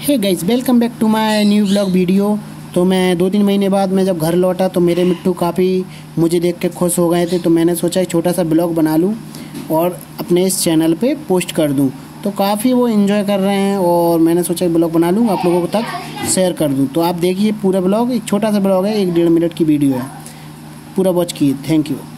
Hey guys, welcome back to my new blog video. तो मैं 2-3 महीने बाद मैं जब घर लौटा तो मेरे मिट्टू काफ़ी मुझे देख के खुश हो गए थे। तो मैंने सोचा एक छोटा सा ब्लॉग बना लूँ और अपने इस चैनल पे पोस्ट कर दूँ। तो काफ़ी वो एंजॉय कर रहे हैं और मैंने सोचा एक ब्लॉग बना लूँ, आप लोगों तक शेयर कर दूँ। तो आप देखिए पूरा ब्लॉग, एक छोटा सा ब्लॉग है, 1-1.5 मिनट की वीडियो है, पूरा वॉच कीजिए। Thank you.